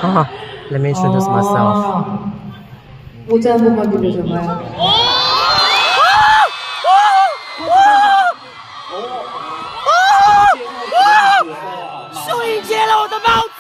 Let me introduce myself. 모자 한 번만 빌려줘봐요. 쇼잉接了我的帽子。